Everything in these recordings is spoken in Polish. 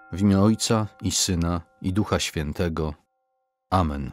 W imię Ojca i Syna, i Ducha Świętego. Amen.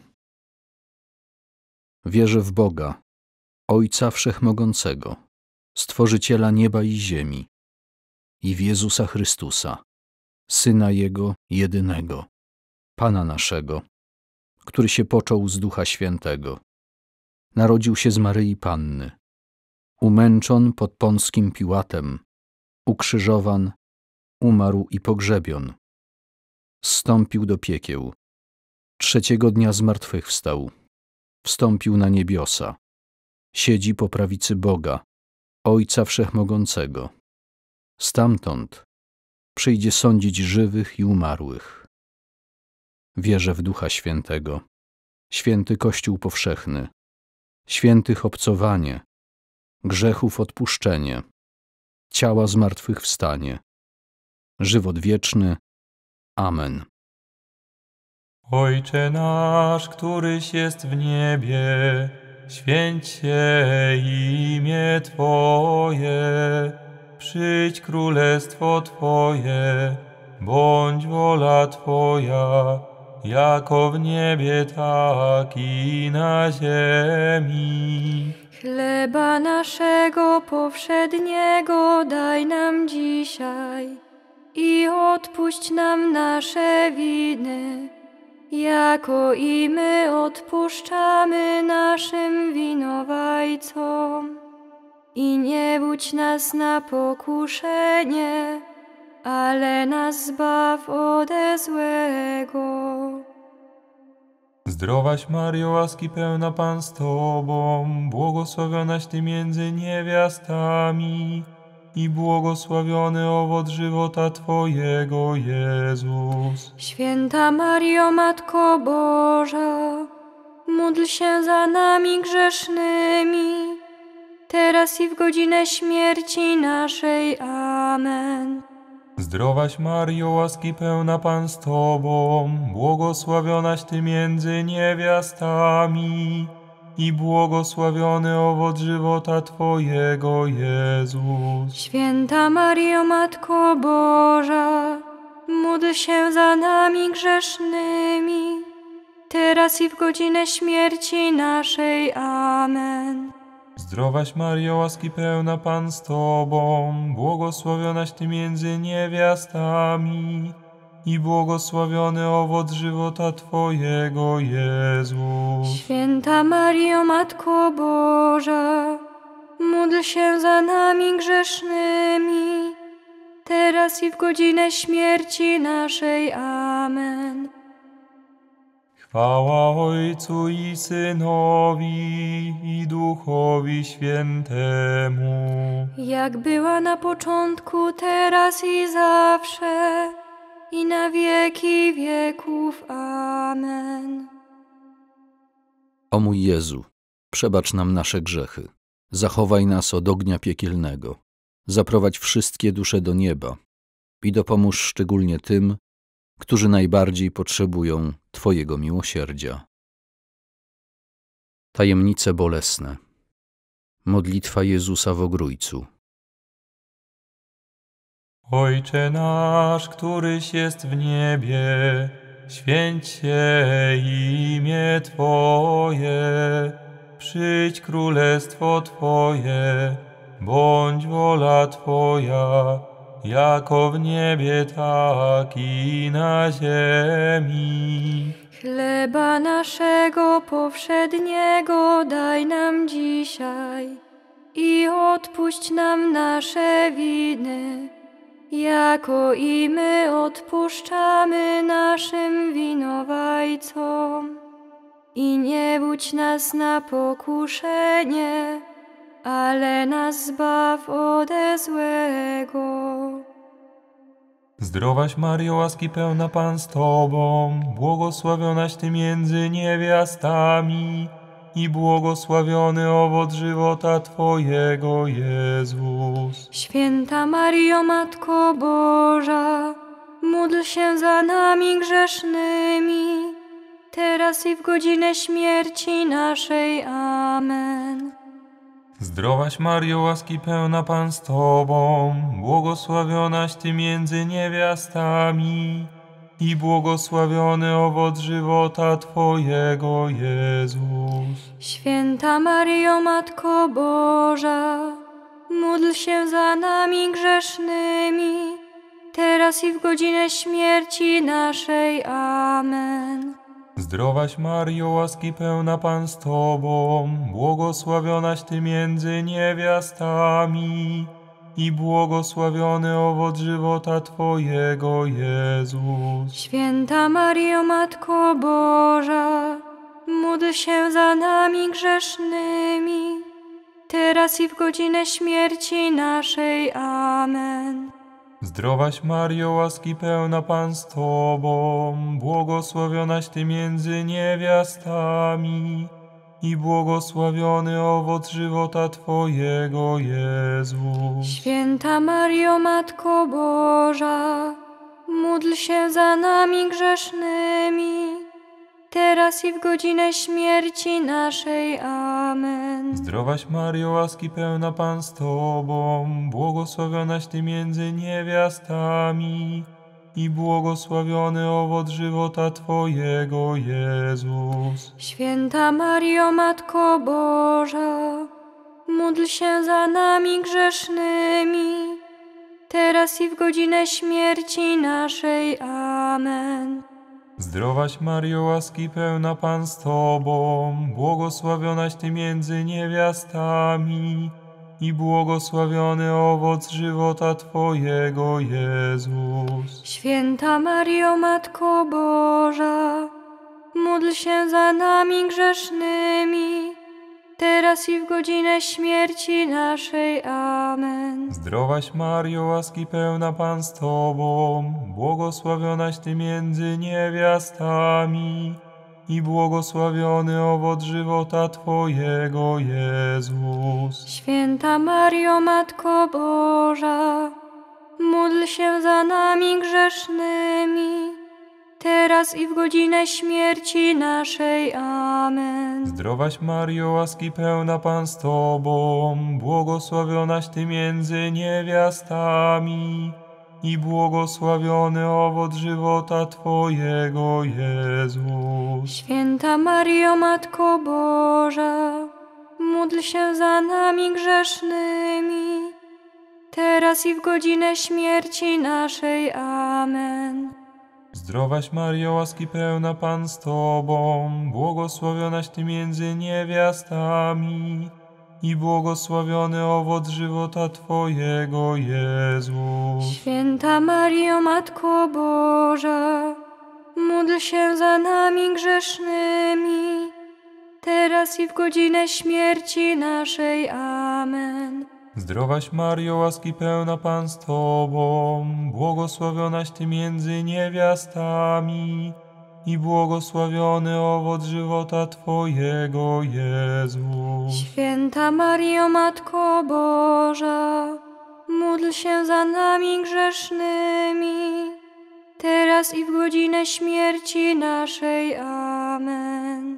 Wierzę w Boga, Ojca Wszechmogącego, Stworzyciela nieba i ziemi, i w Jezusa Chrystusa, Syna Jego jedynego, Pana naszego, który się począł z Ducha Świętego. Narodził się z Maryi Panny, umęczon pod Pąckim Piłatem, ukrzyżowan, umarł i pogrzebion. Zstąpił do piekieł. Trzeciego dnia zmartwychwstał. Wstąpił na niebiosa. Siedzi po prawicy Boga, Ojca Wszechmogącego. Stamtąd przyjdzie sądzić żywych i umarłych. Wierzę w Ducha Świętego, święty Kościół powszechny, świętych obcowanie, grzechów odpuszczenie, ciała zmartwychwstanie, żywot wieczny. Amen. Ojcze nasz, któryś jest w niebie, święć się imię Twoje, przyjdź królestwo Twoje, bądź wola Twoja, jako w niebie, tak i na ziemi. Chleba naszego powszedniego daj nam dzisiaj i odpuść nam nasze winy, jako i my odpuszczamy naszym winowajcom. I nie budź nas na pokuszenie, ale nas zbaw ode złego. Zdrowaś Mario, łaski pełna Pan z Tobą, błogosławionaś Ty między niewiastami i błogosławiony owoc żywota Twojego, Jezus. Święta Mario, Matko Boża, módl się za nami grzesznymi, teraz i w godzinę śmierci naszej. Amen. Zdrowaś Mario, łaski pełna Pan z Tobą, błogosławionaś Ty między niewiastami i błogosławiony owoc żywota Twojego, Jezus. Święta Mario, Matko Boża, módl się za nami grzesznymi, teraz i w godzinę śmierci naszej. Amen. Zdrowaś Mario, łaski pełna Pan z Tobą, błogosławionaś Ty między niewiastami i błogosławiony owoc żywota Twojego, Jezus. Święta Mario, Matko Boża, módl się za nami grzesznymi, teraz i w godzinę śmierci naszej. Amen. Chwała Ojcu i Synowi i Duchowi Świętemu. Jak była na początku, teraz i zawsze, i na wieki wieków. Amen. O mój Jezu, przebacz nam nasze grzechy, zachowaj nas od ognia piekielnego, zaprowadź wszystkie dusze do nieba i dopomóż szczególnie tym, którzy najbardziej potrzebują Twojego miłosierdzia. Tajemnice bolesne. Modlitwa Jezusa w Ogrójcu. Ojcze nasz, któryś jest w niebie, święć się imię Twoje, przyjdź królestwo Twoje, bądź wola Twoja, jako w niebie, tak i na ziemi. Chleba naszego powszedniego daj nam dzisiaj i odpuść nam nasze winy, jako i my odpuszczamy naszym winowajcom. I nie budź nas na pokuszenie, ale nas zbaw ode złego. Zdrowaś Mario, łaski pełna Pan z Tobą, błogosławionaś Ty między niewiastami i błogosławiony owoc żywota Twojego, Jezus. Święta Mario, Matko Boża, módl się za nami grzesznymi, teraz i w godzinę śmierci naszej. Amen. Zdrowaś Maryjo, łaski pełna Pan z Tobą, błogosławionaś Ty między niewiastami i błogosławiony owoc żywota Twojego, Jezus. Święta Maryjo, Matko Boża, módl się za nami grzesznymi, teraz i w godzinę śmierci naszej. Amen. Zdrowaś Maryjo, łaski pełna Pan z Tobą, błogosławionaś Ty między niewiastami i błogosławiony owoc żywota Twojego, Jezus. Święta Maryjo, Matko Boża, módl się za nami grzesznymi, teraz i w godzinę śmierci naszej. Amen. Zdrowaś Maryjo, łaski pełna Pan z Tobą, błogosławionaś Ty między niewiastami i błogosławiony owoc żywota Twojego, Jezus. Święta Maryjo, Matko Boża, módl się za nami grzesznymi, teraz i w godzinę śmierci naszej. Amen. Zdrowaś Maryjo, łaski pełna Pan z Tobą, błogosławionaś Ty między niewiastami i błogosławiony owoc żywota Twojego, Jezus. Święta Maryjo, Matko Boża, módl się za nami grzesznymi, teraz i w godzinę śmierci naszej. Amen. Zdrowaś Maryjo, łaski pełna Pan z Tobą, błogosławionaś Ty między niewiastami i błogosławiony owoc żywota Twojego, Jezus. Święta Maryjo, Matko Boża, módl się za nami grzesznymi, teraz i w godzinę śmierci naszej. Amen. Zdrowaś Maryjo, łaski pełna Pan z Tobą, błogosławionaś Ty między niewiastami i błogosławiony owoc żywota Twojego, Jezus. Święta Maryjo, Matko Boża, módl się za nami grzesznymi, teraz i w godzinę śmierci naszej. Amen. Zdrowaś Maryjo, łaski pełna Pan z Tobą, błogosławionaś Ty między niewiastami i błogosławiony owoc żywota Twojego, Jezus. Święta Maryjo, Matko Boża, módl się za nami grzesznymi, teraz i w godzinę śmierci naszej. Amen. Zdrowaś Maryjo, łaski pełna Pan z Tobą, błogosławionaś Ty między niewiastami i błogosławiony owoc żywota Twojego, Jezus. Święta Maryjo, Matko Boża, módl się za nami grzesznymi, teraz i w godzinę śmierci naszej. Amen. Zdrowaś Maryjo, łaski pełna Pan z Tobą, błogosławionaś Ty między niewiastami i błogosławiony owoc żywota Twojego, Jezus. Święta Maryjo, Matko Boża, módl się za nami grzesznymi, teraz i w godzinę śmierci naszej. Amen.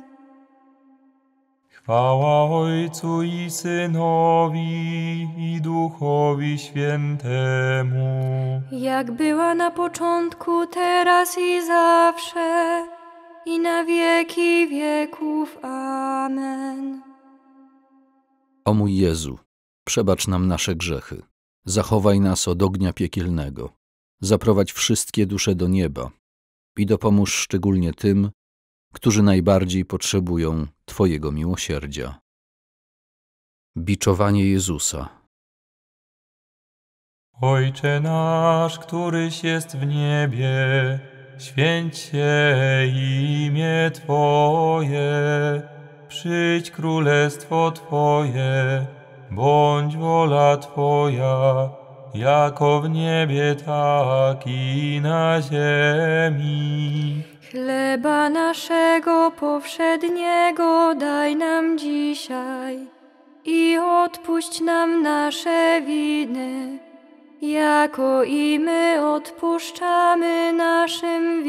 Chwała Ojcu i Synowi i Duchowi Świętemu. Jak była na początku, teraz i zawsze, i na wieki wieków. Amen. O mój Jezu, przebacz nam nasze grzechy, zachowaj nas od ognia piekielnego, zaprowadź wszystkie dusze do nieba i dopomóż szczególnie tym, którzy najbardziej potrzebują Twojego miłosierdzia. Biczowanie Jezusa. Ojcze nasz, któryś jest w niebie, święć się imię Twoje, przyjdź królestwo Twoje, bądź wola Twoja, jako w niebie, tak i na ziemi. Chleba naszego powszedniego daj nam dzisiaj i odpuść nam nasze winy, jako i my odpuszczamy naszym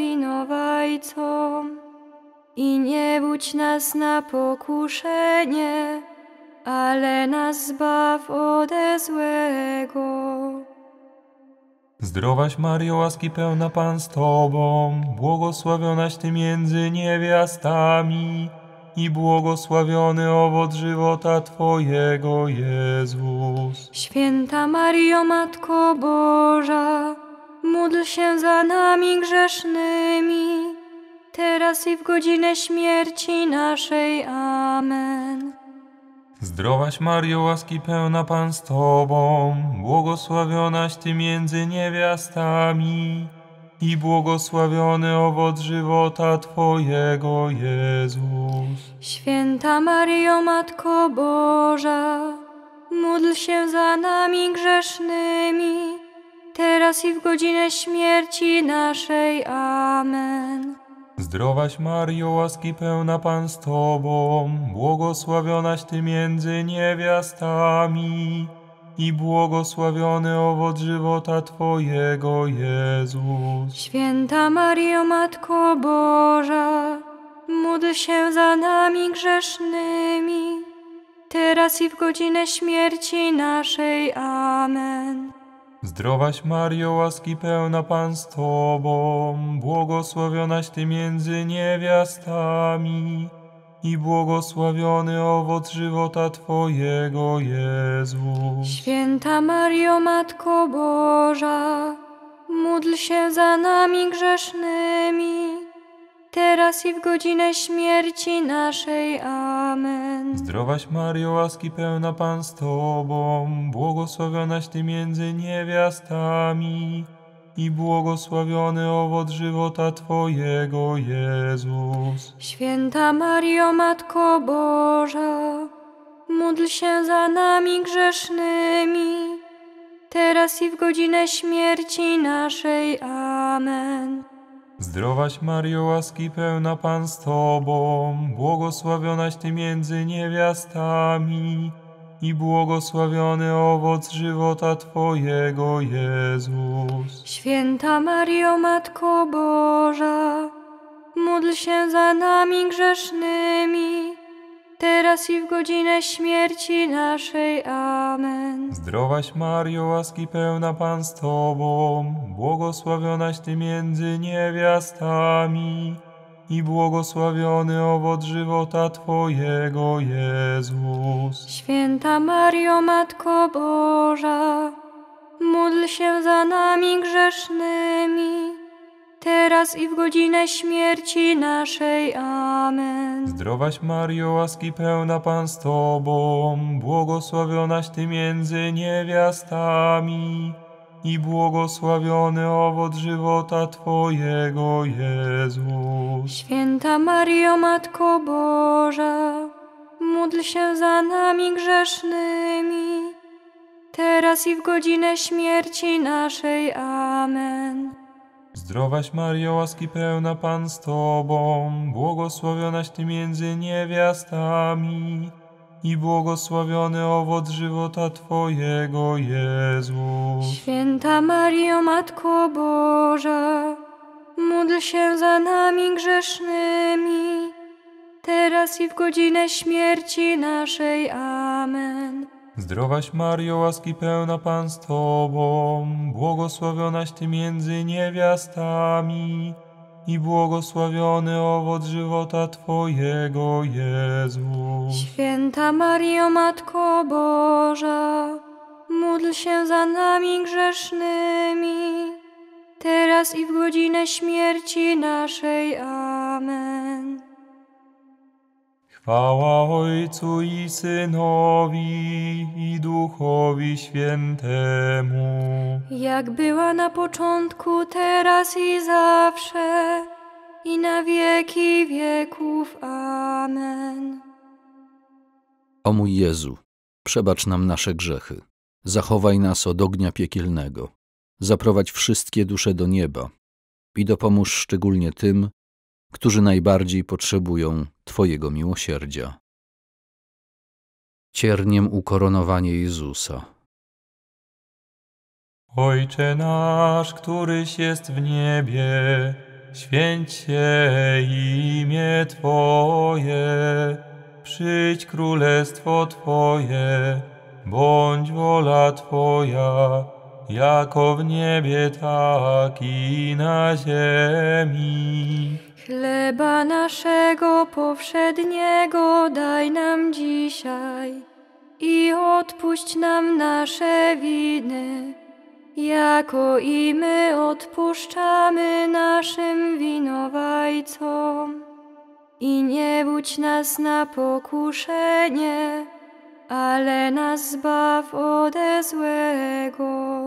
winowajcom. I nie budź nas na pokuszenie, ale nas zbaw ode złego. Zdrowaś Maryjo, łaski pełna Pan z Tobą, błogosławionaś Ty między niewiastami i błogosławiony owoc żywota Twojego, Jezus. Święta Maryjo, Matko Boża, módl się za nami grzesznymi, teraz i w godzinę śmierci naszej. Amen. Zdrowaś Maryjo, łaski pełna Pan z Tobą, błogosławionaś Ty między niewiastami i błogosławiony owoc żywota Twojego, Jezus. Święta Maryjo, Matko Boża, módl się za nami grzesznymi, teraz i w godzinę śmierci naszej. Amen. Zdrowaś Maryjo, łaski pełna Pan z Tobą, błogosławionaś Ty między niewiastami i błogosławiony owoc żywota Twojego, Jezus. Święta Maryjo, Matko Boża, módl się za nami grzesznymi, teraz i w godzinę śmierci naszej. Amen. Zdrowaś Maryjo, łaski pełna Pan z Tobą, błogosławionaś Ty między niewiastami i błogosławiony owoc żywota Twojego, Jezus. Święta Maryjo, Matko Boża, módl się za nami grzesznymi, teraz i w godzinę śmierci naszej. Amen. Zdrowaś Maryjo, łaski pełna Pan z Tobą, błogosławionaś Ty między niewiastami i błogosławiony owoc żywota Twojego, Jezus. Święta Maryjo, Matko Boża, módl się za nami grzesznymi, teraz i w godzinę śmierci naszej. Amen. Zdrowaś Maryjo, łaski pełna Pan z Tobą, błogosławionaś Ty między niewiastami i błogosławiony owoc żywota Twojego, Jezus. Święta Maryjo, Matko Boża, módl się za nami grzesznymi, teraz i w godzinę śmierci naszej. Amen. Zdrowaś Maryjo, łaski pełna Pan z Tobą, błogosławionaś Ty między niewiastami i błogosławiony owoc żywota Twojego, Jezus. Święta Maryjo, Matko Boża, módl się za nami grzesznymi, teraz i w godzinę śmierci naszej. Amen. Zdrowaś Maryjo, łaski pełna Pan z Tobą, błogosławionaś Ty między niewiastami i błogosławiony owoc żywota Twojego, Jezus. Święta Maryjo, Matko Boża, módl się za nami grzesznymi, teraz i w godzinę śmierci naszej. Amen. Zdrowaś Maryjo, łaski pełna Pan z Tobą, błogosławionaś Ty między niewiastami i błogosławiony owoc żywota Twojego, Jezus. Święta Maryjo, Matko Boża, módl się za nami grzesznymi, teraz i w godzinę śmierci naszej. Amen. Zdrowaś Maryjo, łaski pełna Pan z Tobą, błogosławionaś Ty między niewiastami i błogosławiony owoc żywota Twojego, Jezus. Święta Maryjo, Matko Boża, módl się za nami grzesznymi, teraz i w godzinę śmierci naszej. Amen. Chwała Ojcu i Synowi i Duchowi Świętemu. Jak była na początku, teraz i zawsze, i na wieki wieków. Amen. O mój Jezu, przebacz nam nasze grzechy, zachowaj nas od ognia piekielnego, zaprowadź wszystkie dusze do nieba i dopomóż szczególnie tym, którzy najbardziej potrzebują Twojego miłosierdzia. Cierniem ukoronowanie Jezusa. Ojcze nasz, któryś jest w niebie, święć się imię Twoje, przyjdź królestwo Twoje, bądź wola Twoja, jako w niebie, tak i na ziemi. Chleba naszego powszedniego daj nam dzisiaj i odpuść nam nasze winy, jako i my odpuszczamy naszym winowajcom. I nie budź nas na pokuszenie, ale nas zbaw ode złego.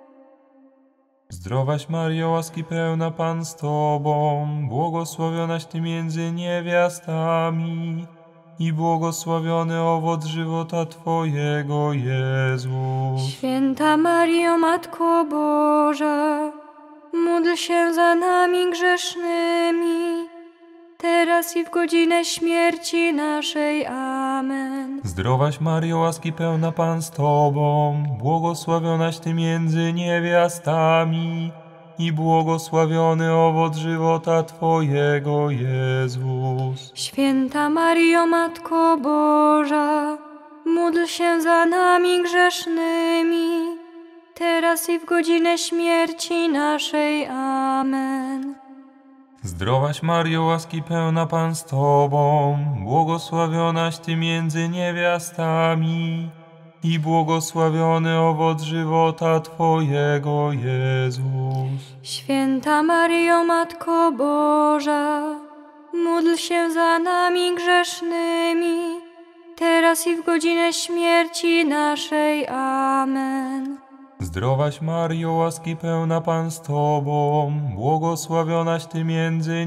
Zdrowaś Maryjo, łaski pełna, Pan z Tobą, błogosławionaś Ty między niewiastami i błogosławiony owoc żywota Twojego, Jezus. Święta Maryjo, Matko Boża, módl się za nami grzesznymi, teraz i w godzinę śmierci naszej. Amen. Zdrowaś Maryjo, łaski pełna, Pan z Tobą, błogosławionaś Ty między niewiastami i błogosławiony owoc żywota Twojego, Jezus. Święta Maryjo, Matko Boża, módl się za nami grzesznymi, teraz i w godzinę śmierci naszej. Amen. Zdrowaś Maryjo, łaski pełna, Pan z Tobą, błogosławionaś Ty między niewiastami i błogosławiony owoc żywota Twojego, Jezus. Święta Maryjo, Matko Boża, módl się za nami grzesznymi, teraz i w godzinę śmierci naszej. Amen. Zdrowaś Maryjo, łaski pełna, Pan z Tobą, błogosławionaś Ty między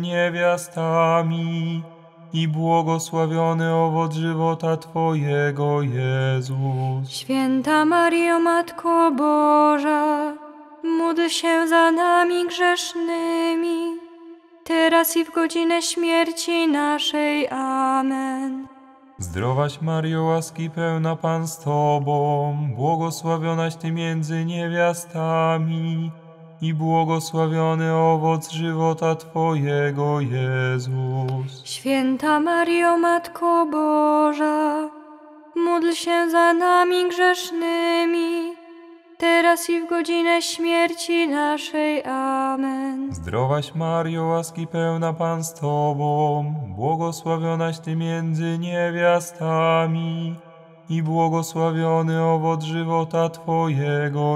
niewiastami i błogosławiony owoc żywota Twojego, Jezus. Święta Maryjo, Matko Boża, módl się za nami grzesznymi, teraz i w godzinę śmierci naszej. Amen. Zdrowaś Maryjo, łaski pełna, Pan z Tobą, błogosławionaś Ty między niewiastami i błogosławiony owoc żywota Twojego, Jezus. Święta Maryjo, Matko Boża, módl się za nami grzesznymi, teraz i w godzinę śmierci naszej. Amen. Zdrowaś Maryjo, łaski pełna, Pan z Tobą, błogosławionaś Ty między niewiastami i błogosławiony owoc żywota Twojego,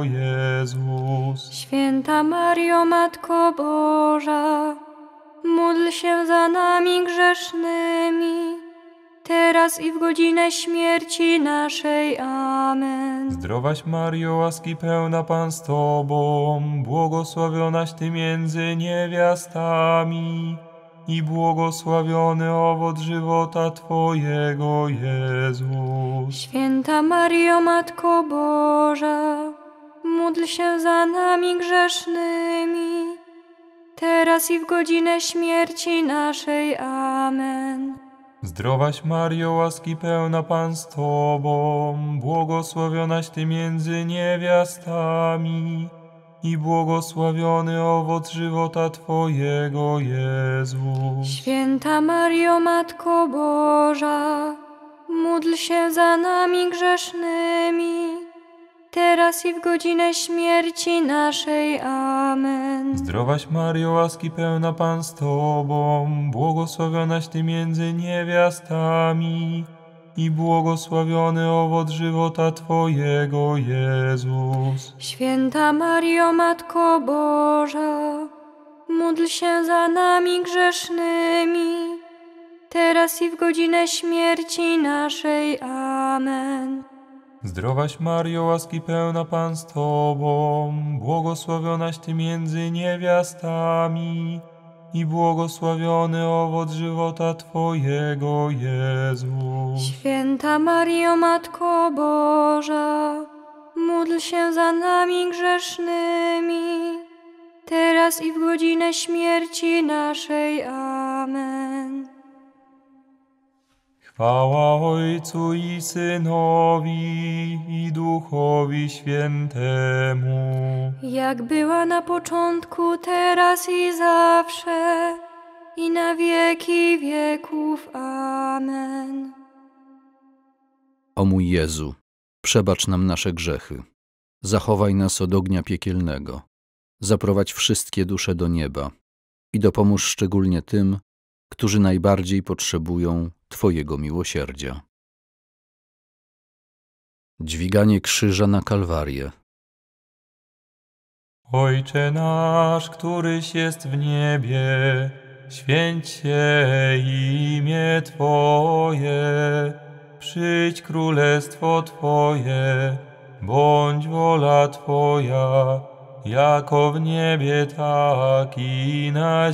Jezus. Święta Maryjo, Matko Boża, módl się za nami grzesznymi, teraz i w godzinę śmierci naszej. Amen. Zdrowaś Maryjo, łaski pełna, Pan z Tobą, błogosławionaś Ty między niewiastami i błogosławiony owoc żywota Twojego, Jezus. Święta Maryjo, Matko Boża, módl się za nami grzesznymi, teraz i w godzinę śmierci naszej. Amen. Zdrowaś Maryjo, łaski pełna, Pan z Tobą, błogosławionaś Ty między niewiastami i błogosławiony owoc żywota Twojego, Jezus. Święta Maryjo, Matko Boża, módl się za nami grzesznymi, teraz i w godzinę śmierci naszej. Amen. Zdrowaś Maryjo, łaski pełna, Pan z Tobą, błogosławionaś Ty między niewiastami i błogosławiony owoc żywota Twojego, Jezus. Święta Maryjo, Matko Boża, módl się za nami grzesznymi, teraz i w godzinę śmierci naszej. Amen. Zdrowaś Maryjo, łaski pełna, Pan z Tobą, błogosławionaś Ty między niewiastami i błogosławiony owoc żywota Twojego, Jezus. Święta Maryjo, Matko Boża, módl się za nami grzesznymi, teraz i w godzinę śmierci naszej. Amen. Chwała Ojcu i Synowi i Duchowi Świętemu. Jak była na początku, teraz i zawsze, i na wieki wieków. Amen. O mój Jezu, przebacz nam nasze grzechy, zachowaj nas od ognia piekielnego, zaprowadź wszystkie dusze do nieba i dopomóż szczególnie tym, którzy najbardziej potrzebują Twojego miłosierdzia. Dźwiganie krzyża na Kalwarię. Ojcze nasz, któryś jest w niebie, święć się imię Twoje, przyjdź królestwo Twoje, bądź wola Twoja, jako w niebie, tak i na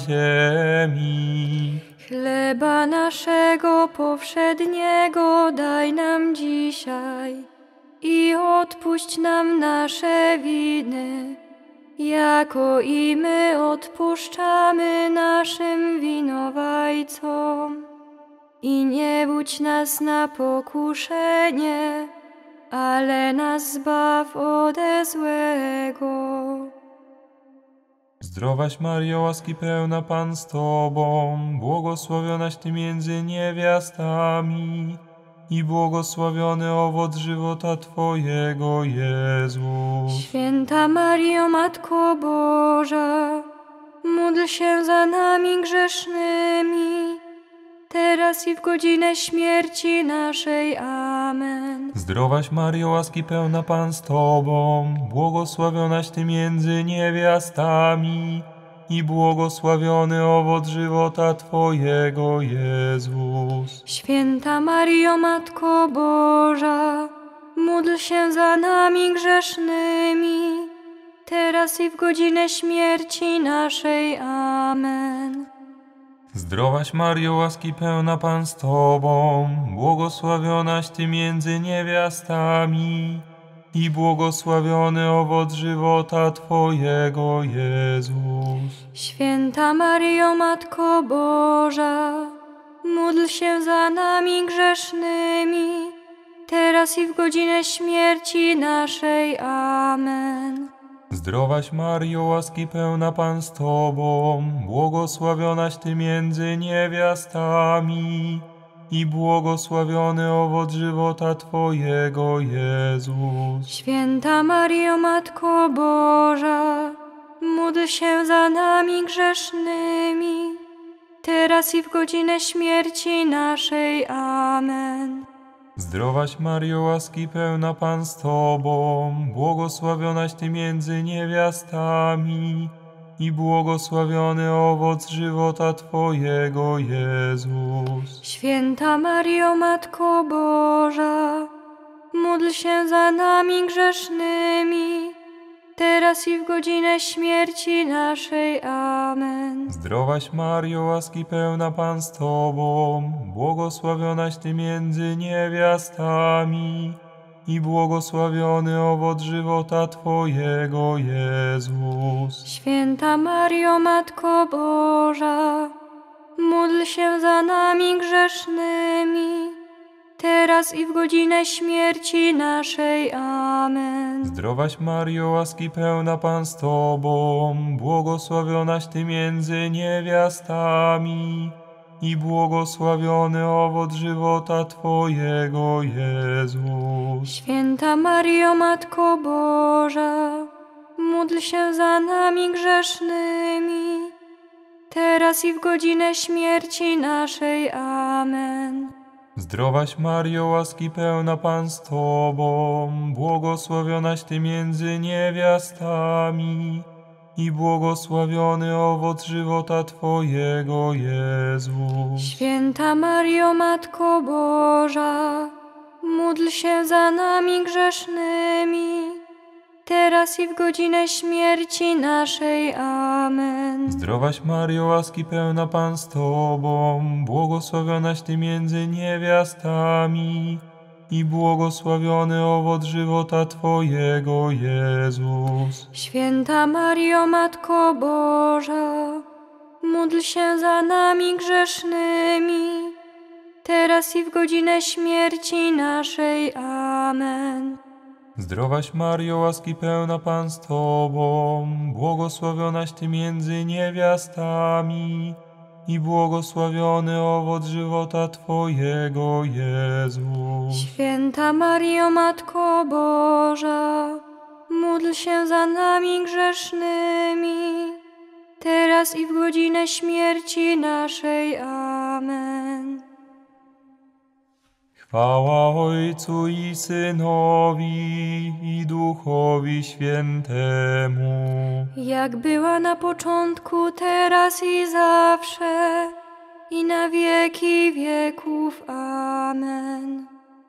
ziemi. Chleba naszego powszedniego daj nam dzisiaj i odpuść nam nasze winy, jako i my odpuszczamy naszym winowajcom. I nie budź nas na pokuszenie, ale nas zbaw ode złego. Zdrowaś Maryjo, łaski pełna, Pan z Tobą, błogosławionaś Ty między niewiastami i błogosławiony owoc żywota Twojego, Jezus. Święta Maryjo, Matko Boża, módl się za nami grzesznymi, teraz i w godzinę śmierci naszej. Amen. Zdrowaś Maryjo, łaski pełna, Pan z Tobą, błogosławionaś Ty między niewiastami i błogosławiony owoc żywota Twojego, Jezus. Święta Maryjo, Matko Boża, módl się za nami grzesznymi, teraz i w godzinę śmierci naszej. Amen. Zdrowaś Maryjo, łaski pełna, Pan z Tobą, błogosławionaś Ty między niewiastami i błogosławiony owoc żywota Twojego, Jezus. Święta Maryjo, Matko Boża, módl się za nami grzesznymi, teraz i w godzinę śmierci naszej. Amen. Zdrowaś Maryjo, łaski pełna, Pan z Tobą, błogosławionaś Ty między niewiastami i błogosławiony owoc żywota Twojego, Jezus. Święta Maryjo, Matko Boża, módl się za nami grzesznymi, teraz i w godzinę śmierci naszej. Amen. Zdrowaś Maryjo, łaski pełna, Pan z Tobą, błogosławionaś Ty między niewiastami i błogosławiony owoc żywota Twojego, Jezus. Święta Maryjo, Matko Boża, módl się za nami grzesznymi, teraz i w godzinę śmierci naszej. Amen. Zdrowaś Maryjo, łaski pełna, Pan z Tobą, błogosławionaś Ty między niewiastami i błogosławiony owoc żywota Twojego, Jezus. Święta Maryjo, Matko Boża, módl się za nami grzesznymi, teraz i w godzinę śmierci naszej. Amen. Zdrowaś Maryjo, łaski pełna, Pan z Tobą, błogosławionaś Ty między niewiastami i błogosławiony owoc żywota Twojego, Jezus. Święta Maryjo, Matko Boża, módl się za nami grzesznymi, teraz i w godzinę śmierci naszej. Amen. Zdrowaś Maryjo, łaski pełna, Pan z Tobą, błogosławionaś Ty między niewiastami i błogosławiony owoc żywota Twojego, Jezus. Święta Maryjo, Matko Boża, módl się za nami grzesznymi, teraz i w godzinę śmierci naszej. Amen. Zdrowaś Maryjo, łaski pełna, Pan z Tobą, błogosławionaś Ty między niewiastami i błogosławiony owoc żywota Twojego, Jezus. Święta Maryjo, Matko Boża, módl się za nami grzesznymi, teraz i w godzinę śmierci naszej. Amen. Zdrowaś Maryjo, łaski pełna, Pan z Tobą, błogosławionaś Ty między niewiastami i błogosławiony owoc żywota Twojego, Jezus. Święta Maryjo, Matko Boża, módl się za nami grzesznymi, teraz i w godzinę śmierci naszej. Amen. Chwała Ojcu i Synowi, i Duchowi Świętemu. Jak była na początku, teraz i zawsze, i na wieki wieków. Amen.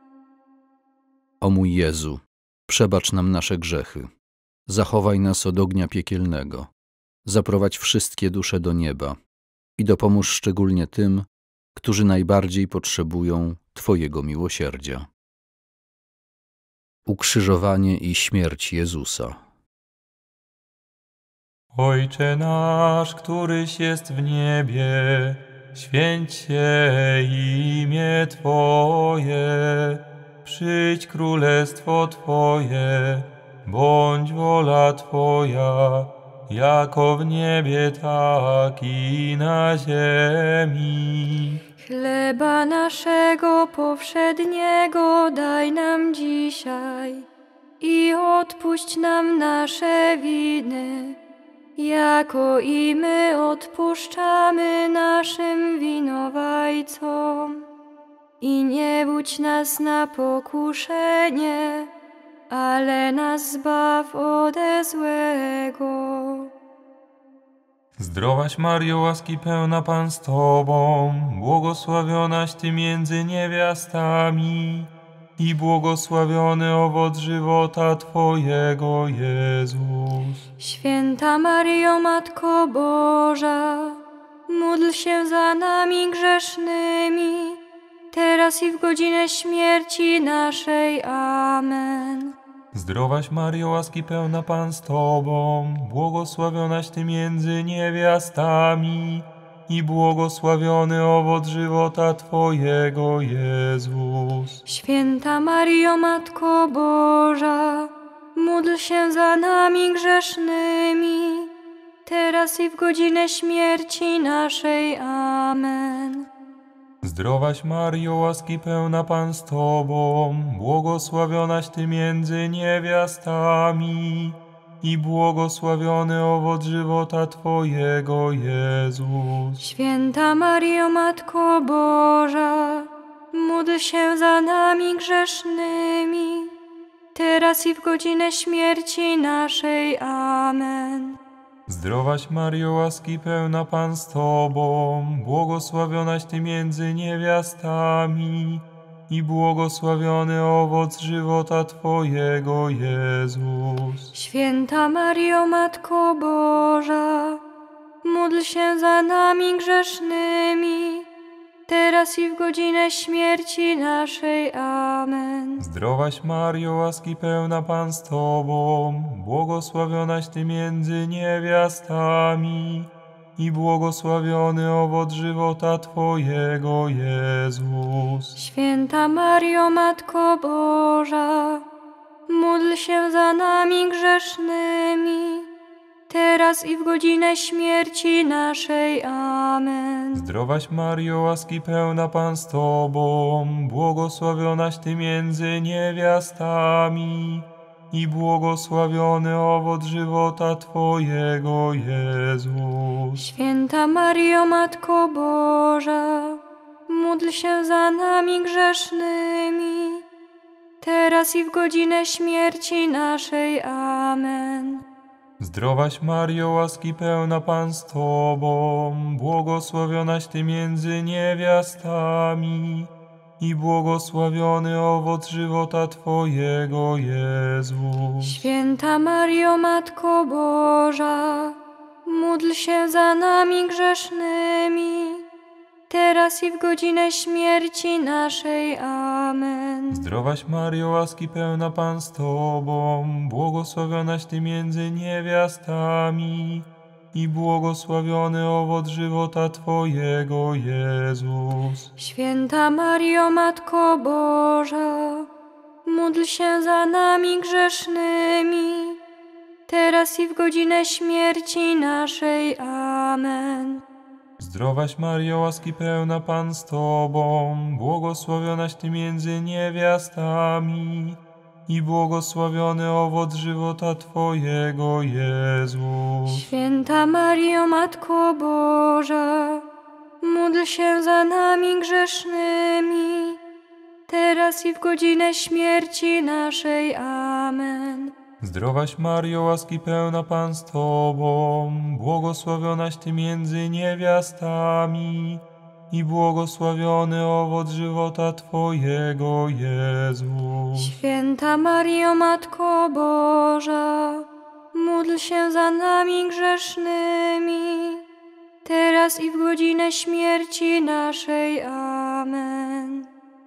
O mój Jezu, przebacz nam nasze grzechy, zachowaj nas od ognia piekielnego, zaprowadź wszystkie dusze do nieba i dopomóż szczególnie tym, którzy najbardziej potrzebują Twojego miłosierdzia. Ukrzyżowanie i śmierć Jezusa. Ojcze nasz, któryś jest w niebie, święć się imię Twoje, przyjdź królestwo Twoje, bądź wola Twoja, jako w niebie, tak i na ziemi. Chleba naszego powszedniego daj nam dzisiaj i odpuść nam nasze winy, jako i my odpuszczamy naszym winowajcom. I nie budź nas na pokuszenie, ale nas zbaw ode złego. Zdrowaś Maryjo, łaski pełna, Pan z Tobą, błogosławionaś Ty między niewiastami i błogosławiony owoc żywota Twojego, Jezus. Święta Maryjo, Matko Boża, módl się za nami grzesznymi, teraz i w godzinę śmierci naszej. Amen. Zdrowaś Maryjo, łaski pełna, Pan z Tobą, błogosławionaś Ty między niewiastami i błogosławiony owoc żywota Twojego, Jezus. Święta Maryjo, Matko Boża, módl się za nami grzesznymi, teraz i w godzinę śmierci naszej. Amen. Zdrowaś Maryjo, łaski pełna, Pan z Tobą, błogosławionaś Ty między niewiastami i błogosławiony owoc żywota Twojego, Jezus. Święta Maryjo, Matko Boża, módl się za nami grzesznymi, teraz i w godzinę śmierci naszej. Amen. Zdrowaś Maryjo, łaski pełna, Pan z Tobą, błogosławionaś Ty między niewiastami i błogosławiony owoc żywota Twojego, Jezus. Święta Maryjo, Matko Boża, módl się za nami grzesznymi, teraz i w godzinę śmierci naszej. Amen. Zdrowaś Maryjo, łaski pełna, Pan z Tobą, błogosławionaś Ty między niewiastami i błogosławiony owoc żywota Twojego, Jezus. Święta Maryjo, Matko Boża, módl się za nami grzesznymi, teraz i w godzinę śmierci naszej. Amen. Zdrowaś Maryjo, łaski pełna, Pan z Tobą, błogosławionaś Ty między niewiastami i błogosławiony owoc żywota Twojego, Jezus. Święta Maryjo, Matko Boża, módl się za nami grzesznymi, teraz i w godzinę śmierci naszej. Amen. Zdrowaś Maryjo, łaski pełna, Pan z Tobą, błogosławionaś Ty między niewiastami i błogosławiony owoc żywota Twojego, Jezus. Święta Maryjo, Matko Boża, módl się za nami grzesznymi, teraz i w godzinę śmierci naszej. Amen. Zdrowaś Maryjo, łaski pełna, Pan z Tobą, błogosławionaś Ty między niewiastami i błogosławiony owoc żywota Twojego, Jezus. Święta Maryjo, Matko Boża, módl się za nami grzesznymi, teraz i w godzinę śmierci naszej. Amen. Zdrowaś Maryjo, łaski pełna Pan z Tobą, błogosławionaś Ty między niewiastami i błogosławiony owoc żywota Twojego, Jezus. Święta Maryjo, Matko Boża, módl się za nami grzesznymi, teraz i w godzinę śmierci naszej. Amen. Zdrowaś Maryjo, łaski pełna Pan z Tobą, błogosławionaś Ty między niewiastami i błogosławiony owoc żywota Twojego, Jezus. Święta Maryjo, Matko Boża, módl się za nami grzesznymi, teraz i w godzinę śmierci naszej. Amen.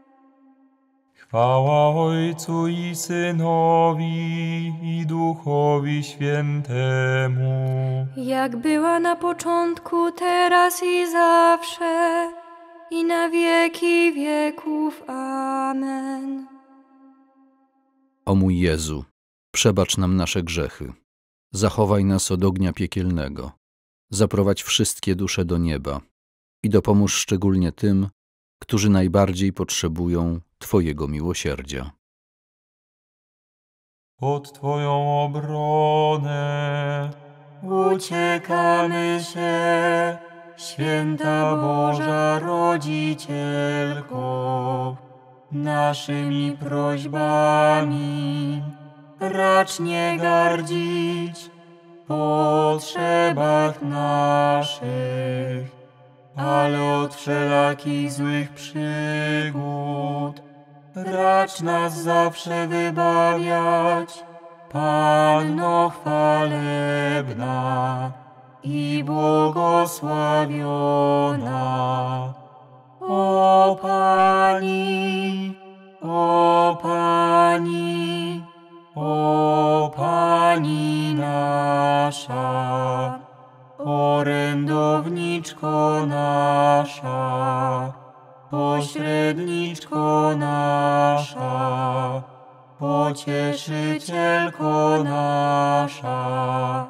Chwała Ojcu i Synowi i Duchowi Świętemu. Jak była na początku, teraz i zawsze, i na wieki wieków. Amen. O mój Jezu, przebacz nam nasze grzechy, zachowaj nas od ognia piekielnego, zaprowadź wszystkie dusze do nieba i dopomóż szczególnie tym, którzy najbardziej potrzebują Twojego miłosierdzia. Pod Twoją obronę uciekamy się, Święta Boża Rodzicielko. Naszymi prośbami racz nie gardzić w potrzebach naszych, ale od wszelakich złych przygód racz nas zawsze wybawiać, Panno chwalebna i błogosławiona. O Pani, o Pani, o Pani nasza, orędowniczko nasza, pośredniczko nasza, pocieszycielko nasza,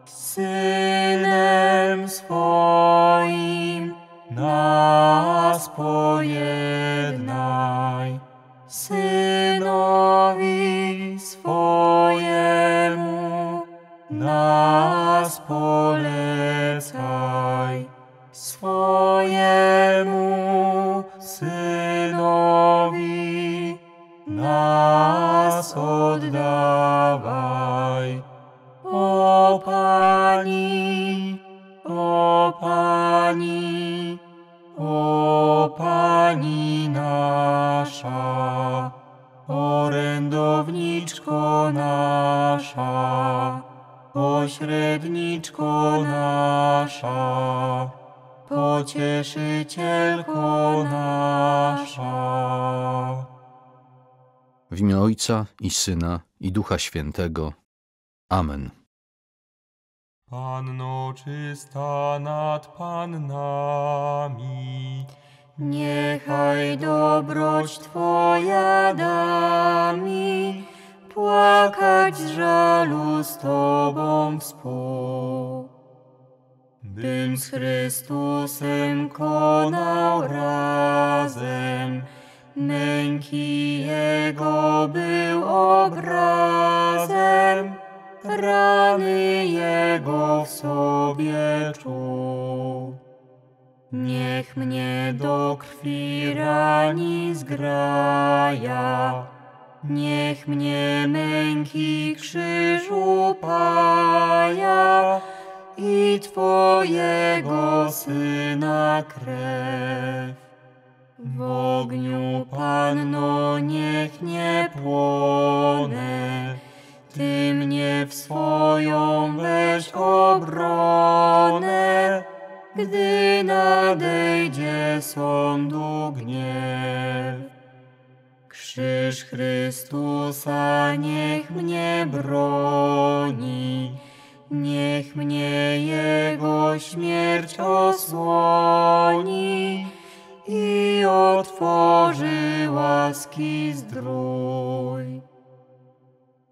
Synem swoim nas pojednaj, Synowi swojemu nas polecaj, swojemu Synowi nas oddawaj. O Pani, o Pani, o Pani nasza, orędowniczko nasza, pośredniczko nasza, pocieszycielko nasza. W imię Ojca i Syna i Ducha Świętego. Amen. Panno czysta nad pannami, Niechaj dobroć Twoja da mi płakać z żalu z Tobą współ. Bym z Chrystusem konał razem, męki Jego był obrazem, rany Jego w sobie czuł. Niech mnie do krwi rani zgraja, niech mnie męki krzyżu paja i Twojego Syna krew. W ogniu, Panno, niech nie płonę, Ty mnie w swoją weź obronę, gdy nadejdzie sądu gniew. Krzyż Chrystusa niech mnie broni, niech mnie Jego śmierć osłoni i otworzy łaski zdrój.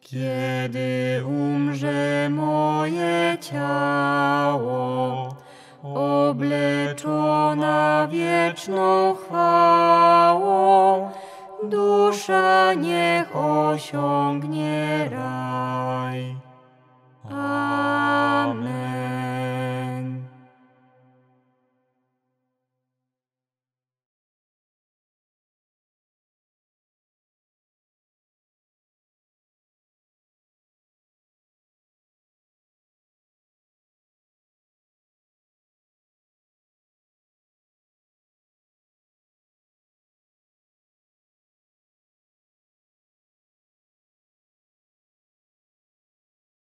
Kiedy umrze moje ciało, obleczona wieczną chwałą, dusza niech osiągnie raj.